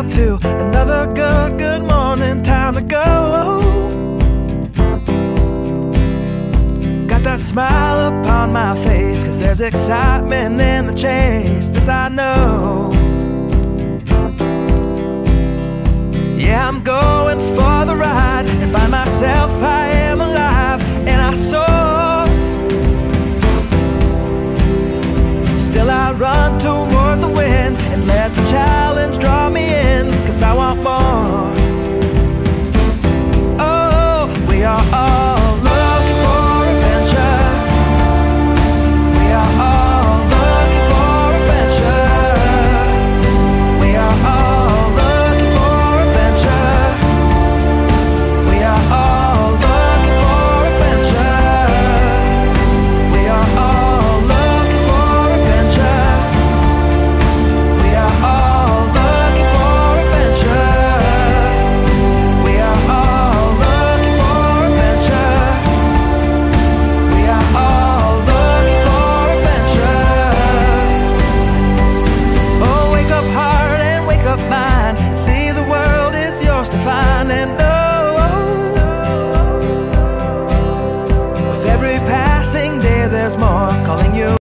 up to another good morning. Time to go. Got that smile upon my face, 'cause there's excitement in the chase. This I know. Yeah, I'm going for the ride and find myself I am alive, and I soar. Still I run towards the wind and let the challenge draw me in, 'cause I want more. Oh, we are all looking for adventure. We are all looking for adventure. We are all looking for adventure. We are all looking for adventure. We are all looking for adventure. We are all looking for adventure. We are all looking for adventure. We are all looking for adventure. Oh, wake up heart and wake up mind, and see the world is yours to find. And oh, with every passing day there's more calling you.